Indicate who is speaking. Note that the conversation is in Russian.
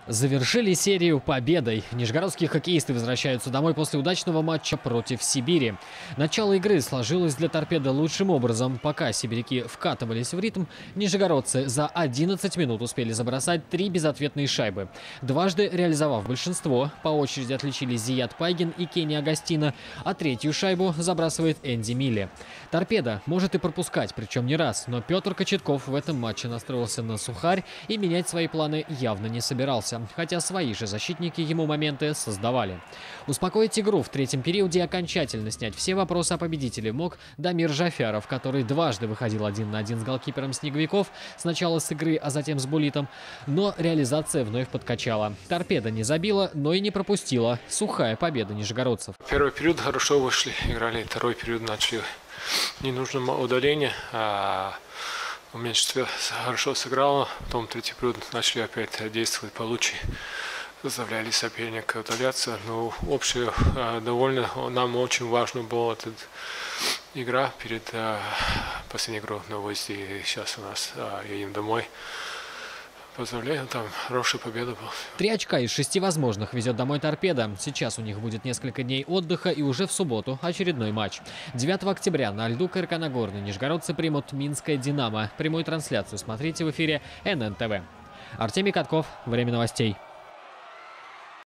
Speaker 1: Завершили серию победой. Нижегородские хоккеисты возвращаются домой после удачного матча против Сибири. Начало игры сложилось для «Торпедо» лучшим образом. Пока сибиряки вкатывались в ритм, нижегородцы за 11 минут успели забросать 3 безответные шайбы. Дважды реализовав большинство, по очереди отличились Зият Пайгин и Кенни Агастино, а третью шайбу забрасывает Энди Милли. «Торпедо» может и пропускать, причем не раз, но Петр Кочетков в этом матче настроился на сухарь и менять свои планы явно не собирался. Хотя свои же защитники ему моменты создавали. Успокоить игру в третьем периоде и окончательно снять все вопросы о победителе мог Дамир Джафяров, который дважды выходил 1 на 1 с голкипером Снеговиков, сначала с игры, а затем с Булитом. Но реализация вновь подкачала. «Торпедо» не забила, но и не пропустила. Сухая победа нижегородцев.
Speaker 2: Первый период хорошо вышли, играли. Второй период начали ненужным удаление. В меньшинстве хорошо сыграло, потом третий период начали опять действовать получше, заставляли соперника удаляться. Но общее довольно нам очень важно была эта игра перед последней игрой на выезде. И сейчас у нас едем домой. Поздравляю, там хорошая победа была.
Speaker 1: 3 очка из 6 возможных везет домой «Торпедо». Сейчас у них будет несколько дней отдыха и уже в субботу очередной матч. 9 октября на льду КРК Нагорный нижегородцы примут Минское «Динамо». Прямую трансляцию смотрите в эфире ННТВ. Артемий Катков. Время новостей.